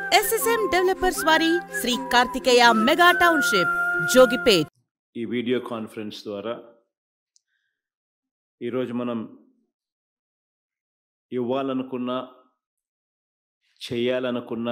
SSM developers వారి Shri Karthikeya mega township Jogipet. ఈ video conference ద్వారా ఈరోజు మనం ఇవ్వాలనుకున్న చేయాలనుకున్న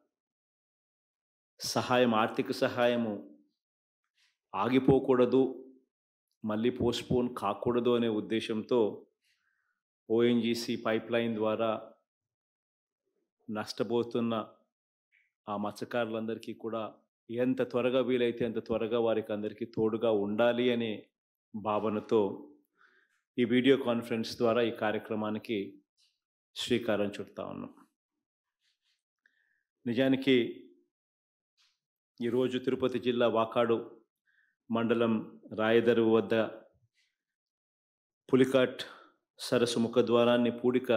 సహాయం, ఆర్థిక సహాయము ఆగిపోకూడదు, మళ్ళీ పోస్ట్పోన్ కాకూడదు అనే ఉద్దేశంతో ONGC పైప్ లైన్ ద్వారా నష్టపోతున్న ఆ మత్స్యకారులందరికీ కూడా ఎంత త్వరగా వీలైతే అంత త్వరగా వారికి అందరికీ తోడుగా ఉండాలి అనే భావనతో ఈ వీడియో కాన్ఫరెన్స్ ద్వారా ఈ కార్యక్రమానికి శ్రీకారం చుడతా ఉన్నాం. నిజానికి ఈరోజు తిరుపతి జిల్లా వాకాడు మండలం రాయదరు వద్ద పులికాట్ సరస్సు ముఖద్వారాన్ని పూడిక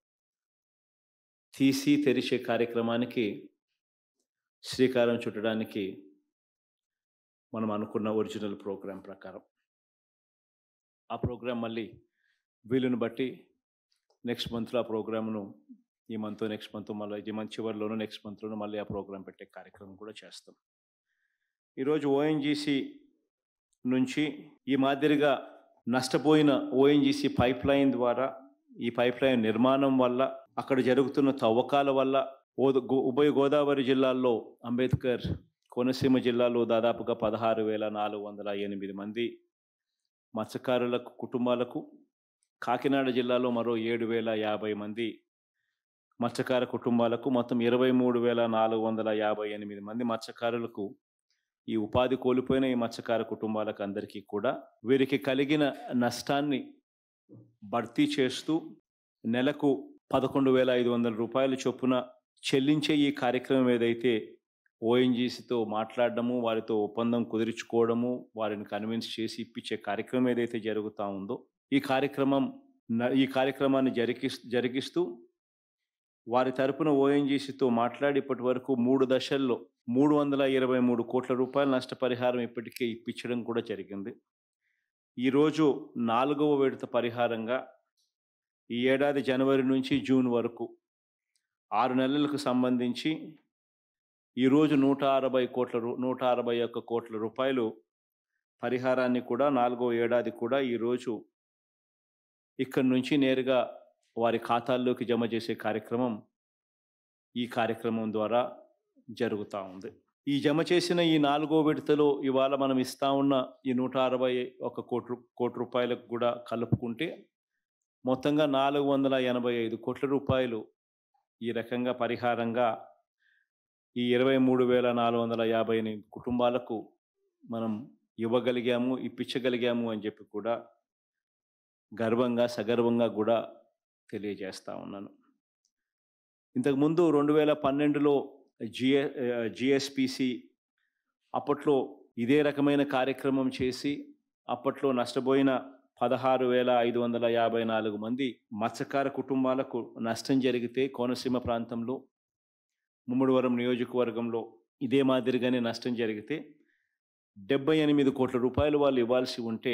తీసి తెరిచే కార్యక్రమానికి శ్రీకారం చుట్టడానికి మనం అనుకున్న ఒరిజినల్ ప్రోగ్రాం ప్రకారం ఆ ప్రోగ్రాం మళ్ళీ వీలుని బట్టి నెక్స్ట్ మంత్లో ఆ ప్రోగ్రామ్ను ఈ మంత్ నెక్స్ట్ మంత్ మళ్ళీ ఈ మంత్ చివరిలోనూ నెక్స్ట్ మంత్లోనూ మళ్ళీ ఆ ప్రోగ్రాం పెట్టే కార్యక్రమం కూడా చేస్తాం. ఈరోజు ONGC నుంచి ఈ మాదిరిగా నష్టపోయిన ONGC పైప్ లైన్ ద్వారా, ఈ పైప్ లైన్ నిర్మాణం వల్ల, అక్కడ జరుగుతున్న తవ్వకాల వల్ల ఉభయ గోదావరి జిల్లాల్లో, అంబేద్కర్ కోనసీమ జిల్లాలో దాదాపుగా 16,408 మంది మత్స్యకారులకు కుటుంబాలకు, కాకినాడ జిల్లాలో మరో 7,050 మంది మత్స్యకార కుటుంబాలకు, మొత్తం 23,458 మంది మత్స్యకారులకు ఈ ఉపాధి కోల్పోయిన ఈ మత్స్యకార కుటుంబాలకు అందరికీ కూడా వీరికి కలిగిన నష్టాన్ని భర్తీ చేస్తూ నెలకు 11,500 రూపాయల చొప్పున చెల్లించే ఈ కార్యక్రమం ఏదైతే ONGCతో మాట్లాడడము, వారితో ఒప్పందం కుదుర్చుకోవడము, వారిని కన్విన్స్ చేసి ఇప్పించే కార్యక్రమం ఏదైతే జరుగుతూ ఉందో ఈ కార్యక్రమాన్ని జరిగిస్తూ వారి తరపున ONGCతో మాట్లాడి ఇప్పటి వరకు 3 దశల్లో 323 కోట్ల రూపాయల నష్టపరిహారం ఇప్పటికే ఇప్పించడం కూడా జరిగింది. ఈరోజు 4వ విడత పరిహారంగా ఈ ఏడాది జనవరి నుంచి జూన్ వరకు 6 నెలలకు సంబంధించి ఈరోజు 161 కోట్ల రూపాయలు పరిహారాన్ని కూడా 4వ ఏడాది కూడా ఈరోజు ఇక్కడి నుంచి నేరుగా వారి ఖాతాల్లోకి జమ చేసే కార్యక్రమం ఈ కార్యక్రమం ద్వారా జరుగుతూ ఉంది. ఈ జమ చేసిన ఈ 4వ విడతలో ఇవాళ మనం ఇస్తా ఉన్న ఈ 161 కోట్ల రూపాయలకు కూడా కలుపుకుంటే మొత్తంగా 485 కోట్ల రూపాయలు ఈ రకంగా పరిహారంగా ఈ 23,458 కుటుంబాలకు మనం ఇవ్వగలిగాము, ఇప్పించగలిగాము అని చెప్పి కూడా గర్వంగా, సగర్వంగా కూడా తెలియజేస్తూ ఉన్నాను. ఇంతకుముందు 2012లో GSPC అప్పట్లో ఇదే రకమైన కార్యక్రమం చేసి అప్పట్లో నష్టపోయిన 16,554 మంది మత్స్యకార కుటుంబాలకు నష్టం జరిగితే, కోనసీమ ప్రాంతంలో ముమ్మడివరం నియోజకవర్గంలో ఇదే మాదిరిగానే నష్టం జరిగితే 78 కోట్ల రూపాయలు వాళ్ళు ఇవ్వాల్సి ఉంటే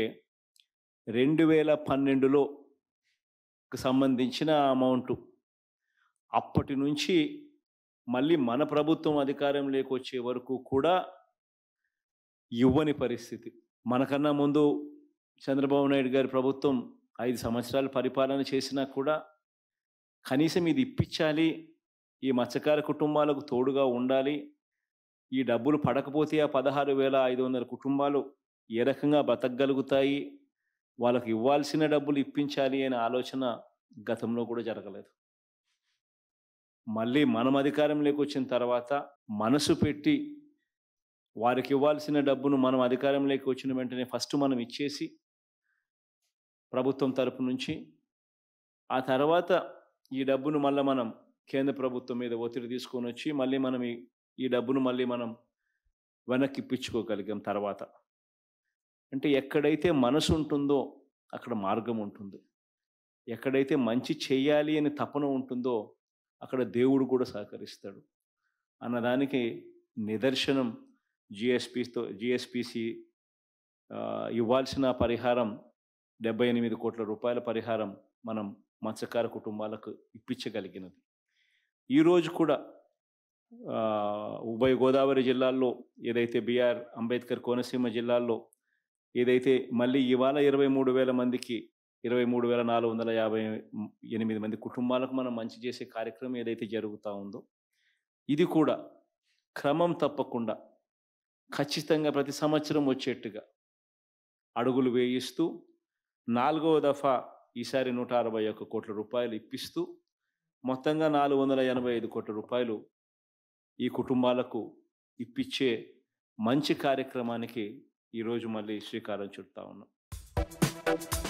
2012లో సంబంధించిన అమౌంట్ అప్పటి నుంచి మళ్ళీ మన ప్రభుత్వం అధికారంలోకి వచ్చే వరకు కూడా ఇవ్వని పరిస్థితి. మనకన్నా ముందు చంద్రబాబు నాయుడు గారి ప్రభుత్వం 5 సంవత్సరాలు పరిపాలన చేసినా కూడా కనీసం ఇది ఇప్పించాలి, ఈ మత్స్యకార కుటుంబాలకు తోడుగా ఉండాలి, ఈ డబ్బులు పడకపోతే ఆ 16,500 కుటుంబాలు ఏ రకంగా బతకగలుగుతాయి, వాళ్ళకి ఇవ్వాల్సిన డబ్బులు ఇప్పించాలి అనే ఆలోచన గతంలో కూడా జరగలేదు. మళ్ళీ మనం అధికారంలోకి వచ్చిన తర్వాత మనసు పెట్టి వారికి ఇవ్వాల్సిన డబ్బును మనం అధికారంలోకి వచ్చిన వెంటనే ఫస్ట్ మనం ఇచ్చేసి ప్రభుత్వం తరపు నుంచి, ఆ తర్వాత ఈ డబ్బును మళ్ళీ మనం కేంద్ర ప్రభుత్వం మీద ఒత్తిడి తీసుకొని వచ్చి మళ్ళీ మనం ఈ డబ్బును మళ్ళీ మనం వెనక్కి ఇప్పించుకోగలిగాం. తర్వాత అంటే ఎక్కడైతే మనసు ఉంటుందో అక్కడ మార్గం ఉంటుంది, ఎక్కడైతే మంచి చేయాలి అని తపన ఉంటుందో అక్కడ దేవుడు కూడా సహకరిస్తాడు అన్నదానికి నిదర్శనం GSPC ఇవ్వాల్సిన పరిహారం 78 కోట్ల రూపాయల పరిహారం మనం మత్స్యకార కుటుంబాలకు ఇప్పించగలిగినది. ఈరోజు కూడా ఉభయ గోదావరి జిల్లాల్లో ఏదైతే బిఆర్ అంబేద్కర్ కోనసీమ జిల్లాల్లో ఏదైతే మళ్ళీ ఇవాళ 23,000 మందికి 23,458 మంది కుటుంబాలకు మనం మంచి చేసే కార్యక్రమం ఏదైతే జరుగుతూ ఉందో ఇది కూడా క్రమం తప్పకుండా ఖచ్చితంగా ప్రతి సంవత్సరం వచ్చేట్టుగా అడుగులు వేయిస్తూ 4వ దఫా ఈసారి 161 కోట్ల రూపాయలు ఇప్పిస్తూ మొత్తంగా 485 కోట్ల రూపాయలు ఈ కుటుంబాలకు ఇప్పించే మంచి కార్యక్రమానికి ఈరోజు మళ్ళీ శ్రీకారం చుడతా ఉన్నాం.